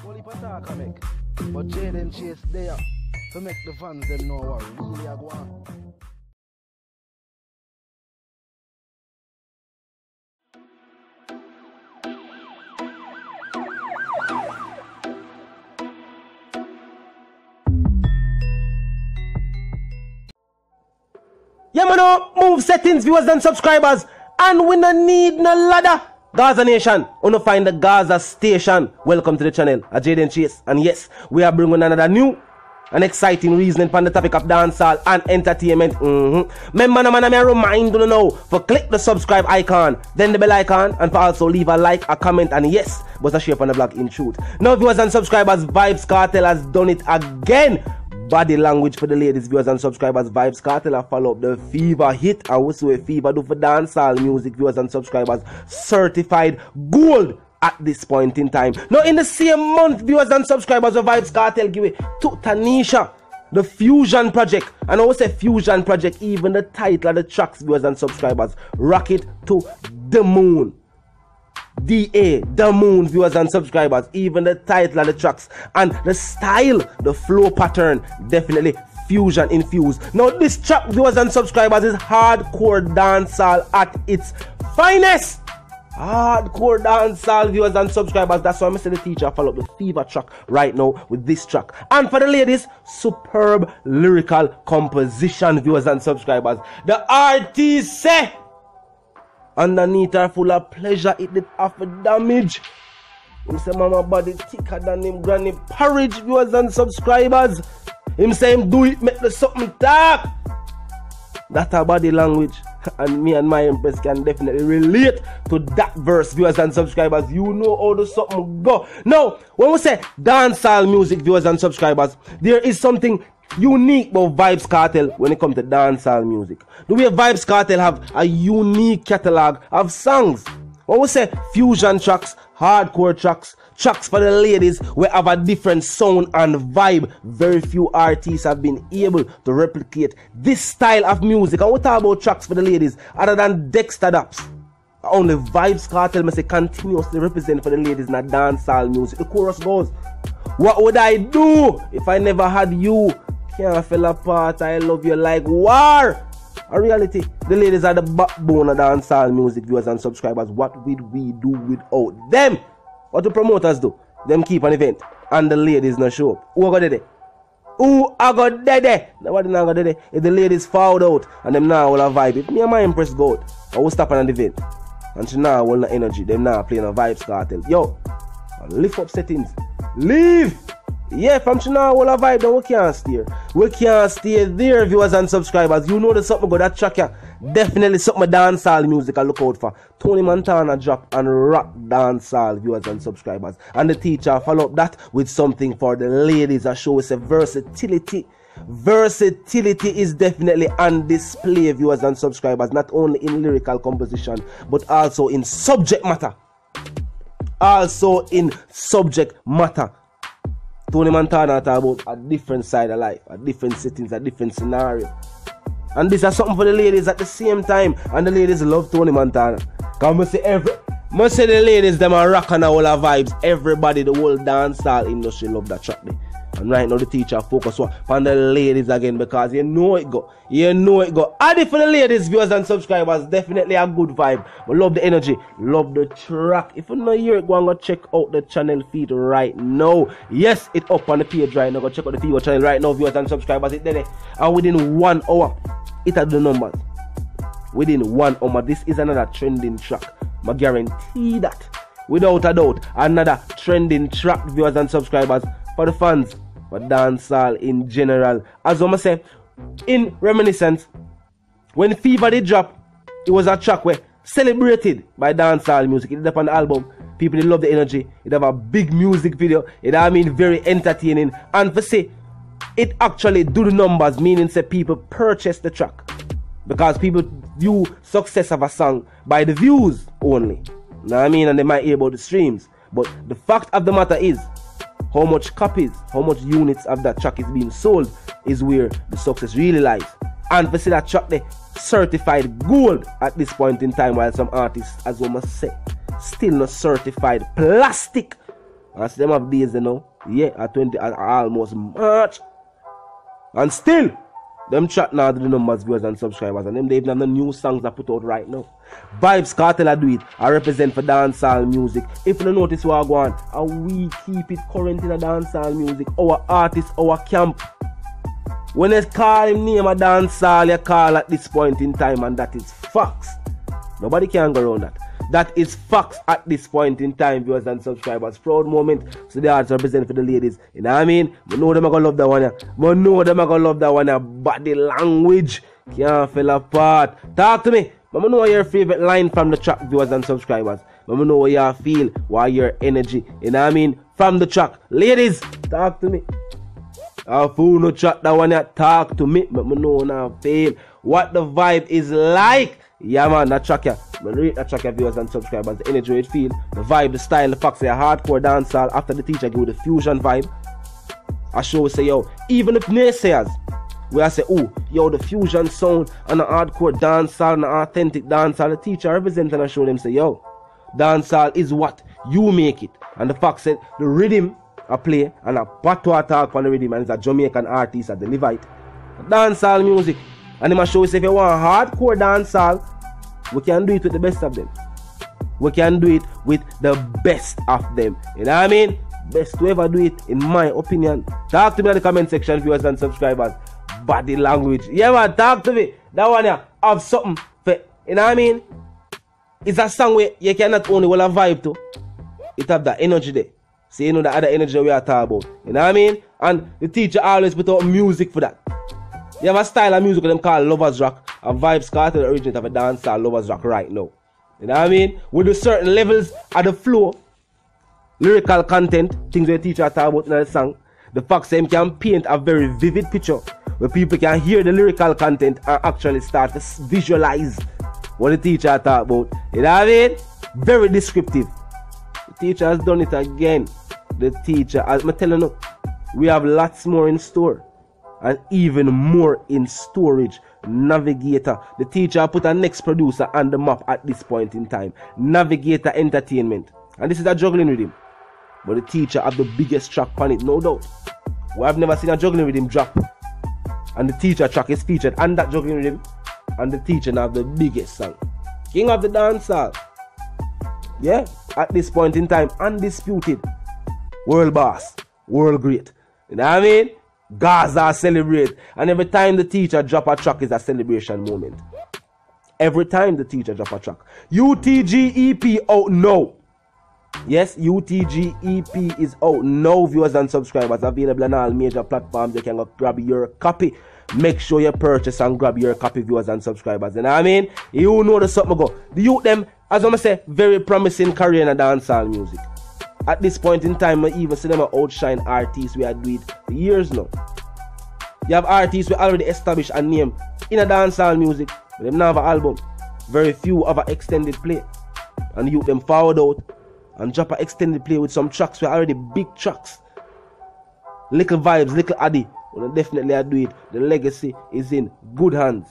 Fully Pataka make. But Jaden Chase there to make the fans them know what really are going on. Yeah, man, move settings, viewers and subscribers. And we no need no ladder. Gaza Nation, wanna find the Gaza Station. Welcome to the channel, Jaden Chase. And yes, we are bringing another new and exciting reasoning on the topic of dancehall and entertainment. Remember, man, I remind you now for click the subscribe icon, then the bell icon, and for also leave a like, a comment, and yes, but a share on the blog in truth. Now, viewers and subscribers, Vybz Kartel has done it again. Body language for the ladies, viewers and subscribers. Vybz Kartel have followed up the Fever hit. And what's what Fever do for dancehall music, viewers and subscribers? Certified gold at this point in time. Now, in the same month, viewers and subscribers of Vybz Kartel give it to Tanisha, the Fusion Project. And I will say Fusion Project, even the title of the tracks, viewers and subscribers, Rocket to the Moon. DA, the moon, viewers and subscribers, even the title of the tracks and the style, the flow pattern, definitely fusion infused. Now this track, viewers and subscribers, is hardcore dancehall at its finest. Hardcore dancehall, viewers and subscribers. That's why I'm saying the teacher follow up the Fever track right now with this track. And for the ladies, superb lyrical composition, viewers and subscribers. The artist say underneath her full of pleasure, it did half a damage. Him say mama body thicker than him granny porridge, viewers and subscribers. Him say him do it, make the something talk. That's our body language. And me and my empress can definitely relate to that verse, viewers and subscribers. You know how the something go. Now, when we say dancehall music, viewers and subscribers, there is something unique about Vybz Kartel when it comes to dancehall music. The way Vybz Kartel have a unique catalog of songs. When we say fusion tracks, hardcore tracks, tracks for the ladies, we have a different sound and vibe. Very few artists have been able to replicate this style of music. And we talk about tracks for the ladies other than Dexter Daps. Only Vybz Kartel must say continuously represent for the ladies in a dancehall music. The chorus goes, what would I do if I never had you? Can't fell apart, I love you like war. A reality, the ladies are the backbone of dancehall music, viewers and subscribers. What would we do without them? What the promoters do? Them keep an event and the ladies not show up. Who are there? Who are there? Nobody not there. If the ladies fouled out and them now will have vibe. If me and my empress go out, I will stop on an event. And she now will not energy. Them now playing a Vybz Kartel. Yo, lift up settings. Leave! Yeah, from China, all a vibe, then we can't stay. We can't stay there, viewers and subscribers. You know there's something good, that track here. Definitely something dancehall music I look out for. Tony Montana drop and rock dancehall, viewers and subscribers. And the teacher follow up that with something for the ladies that show us a versatility. Versatility is definitely on display, viewers and subscribers. Not only in lyrical composition, but also in subject matter. Also in subject matter. Tony Montana talk about a different side of life, a different settings, a different scenario. And this is something for the ladies at the same time. And the ladies love Tony Montana. Cause must say the ladies them are rocking all our vibes. Everybody, the whole dancehall industry love that track there. And right now the teacher focus on the ladies again because you know it go. You know it go. Add it for the ladies, viewers and subscribers. Definitely a good vibe. But love the energy. Love the track. If you know hear it, go and go check out the channel feed right now. Yes, it's up on the page right now. Go check out the Fever channel right now, viewers and subscribers. It's there. And within 1 hour, it has the numbers. Within 1 hour, this is another trending track. I guarantee that. Without a doubt, another trending track, viewers and subscribers, for the fans, for dancehall in general. As I say, in reminiscence, when Fever did drop, it was a track where celebrated by dancehall music. It did up on the album. People did love the energy. It have a big music video. It very entertaining. And for say, it actually do the numbers, meaning say people purchase the track. Because people view success of a song by the views only. Know what I mean? And they might hear about the streams. But the fact of the matter is, how much copies, how much units of that track is being sold is where the success really lies. And for see that track there, certified gold at this point in time, while some artists, as one must say, still not certified plastic. I see them have days, you know. Yeah, at 20, at almost March. And still, them chat now to the numbers, viewers and subscribers. And them they even have the new songs I put out right now. Vybz Kartel I do it. I represent for dancehall music. If you notice what I go on, we keep it current in the dancehall music. Our artists, our camp. When they call him name a dancehall, you call at this point in time, and that is facts. Nobody can go around that. That is facts at this point in time, viewers and subscribers. Proud moment. So they are to represent for the ladies. You know what I mean? We know them are going to love that one. We know them are going to love that one. Body language can't fall apart. Talk to me. Let me know your favorite line from the track, viewers and subscribers. Let me know what you feel, what your energy. You know what I mean? From the track. Ladies, talk to me. Our fool no chat that one. Talk to me. Let me know now feel what the vibe is like. Yeah man, that track here. I'm gonna rate that track here, viewers and subscribers. The energy it feel, the vibe, the style, the facts, the hardcore dancehall. After the teacher give the fusion vibe, I show say yo, even if naysayers, where I say oh, yo the fusion sound and the hardcore dancehall and the authentic dancehall, the teacher represents and I show them say yo, dancehall is what you make it. And the fact said the rhythm I play and a patois talk on the rhythm and it's a Jamaican artist that deliver it. Dancehall music. And them show us if you want hardcore dancehall, we can do it with the best of them. We can do it with the best of them. You know what I mean? Best to ever do it, in my opinion. Talk to me in the comment section, viewers and subscribers. Body language. Yeah man, talk to me. That one here have something for, you know what I mean? It's a song where you cannot only well a vibe to. It have that energy there. So you know the other energy we are talking about. You know what I mean? And the teacher always put out music for that. You have a style of music with them called Lovers Rock. A Vybz Kartel originates of a dancehall Lovers Rock right now. You know what I mean? We do certain levels of the flow, lyrical content, things the teacher talk about in the song. The fact that can paint a very vivid picture where people can hear the lyrical content and actually start to visualize what the teacher talk about. You know what I mean? Very descriptive. The teacher has done it again. The teacher, as I'm telling you, we have lots more in store. And even more in storage. Navigator. The teacher put a next producer on the map at this point in time. Navigator Entertainment. And this is a juggling rhythm. But the teacher have the biggest track on it, no doubt. We have never seen a juggling rhythm drop. And the teacher track is featured on that juggling rhythm. And the teacher have the biggest song. King of the dancehall. Yeah, at this point in time, undisputed. World boss. World great. You know what I mean? Gaza celebrate, and every time the teacher drop a track is a celebration moment. Every time the teacher drop a track. UTG EP out now. Yes, UTG EP is out now, viewers and subscribers. Available on all major platforms. You can go grab your copy. Make sure you purchase and grab your copy, viewers and subscribers. You know what I mean? You know the something go. The youth them, as I'm say, very promising career in dancehall music. At this point in time, I even see them outshine artists we had with for years now. You have artists we already established a name in a dancehall music, but them now have an album. Very few have an extended play. And you them forward out and drop an extended play with some tracks we already big tracks. Little vibes, little addy. Well, definitely I do it. The legacy is in good hands.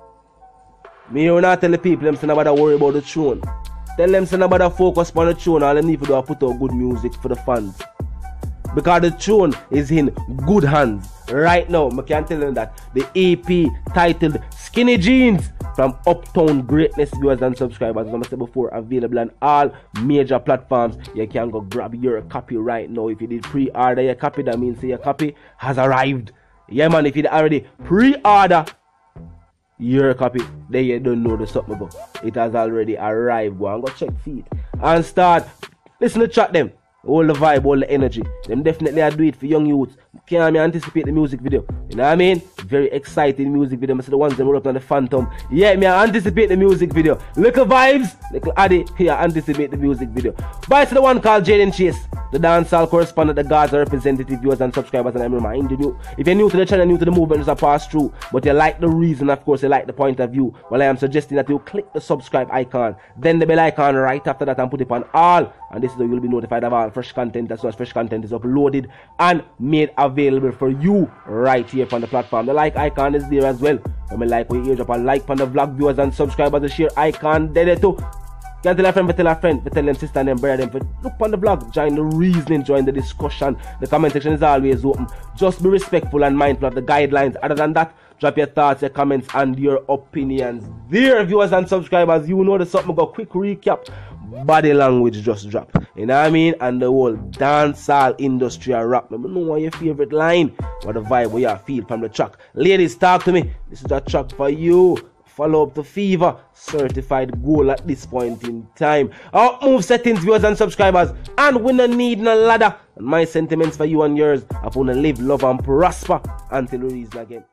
Me will not tell the people them say nobody worry about the throne. Tell them say nobody focus on the tune. All they need to do is put out good music for the fans. Because the tune is in good hands. Right now, I can tell them that the EP titled Skinny Jeans from Uptown Greatness, viewers and subscribers, as I said before, available on all major platforms. You can go grab your copy right now. If you did pre-order your copy, that means your copy has arrived. Yeah man, if you already pre-order your copy, then you don't know the something about. It has already arrived. Go and go check feed and start listen to chat them. All the vibe, all the energy. Them definitely I do it for young youths. Can't me anticipate the music video. You know what I mean? Very exciting music video. I see the ones that roll up on the Phantom. Yeah, me I anticipate the music video. Little vibes, little addy. Here I anticipate the music video. Bye to the one called Jaden Chase, the dancehall correspondent, the Gaza representative, viewers and subscribers. And I'm reminding you, if you're new to the channel, new to the movement, just a pass through, but you like the reason, of course, you like the point of view, well, I am suggesting that you click the subscribe icon, then the bell icon right after that, and put it on all. And this is how you'll be notified of all fresh content, as soon as fresh content is uploaded and made available for you right here on the platform. The like icon is there as well. When I like what you drop a like on the vlog, viewers and subscribers, the share icon there too. Can tell a friend, tell a friend, tell them sister and them brother them. Look on the blog, join the reasoning, join the discussion. The comment section is always open. Just be respectful and mindful of the guidelines. Other than that, drop your thoughts, your comments, and your opinions. Dear viewers and subscribers, you know the something. Go quick recap. Body language just drop. You know what I mean? And the whole dancehall industry rap. Let me know what your favorite line, what the vibe, what you feel from the track. Ladies, talk to me. This is a track for you. Follow up the fever, certified goal at this point in time. Move settings, viewers and subscribers, and we don't need no ladder. And my sentiments for you and yours, I wanna live, love, and prosper until we reason again.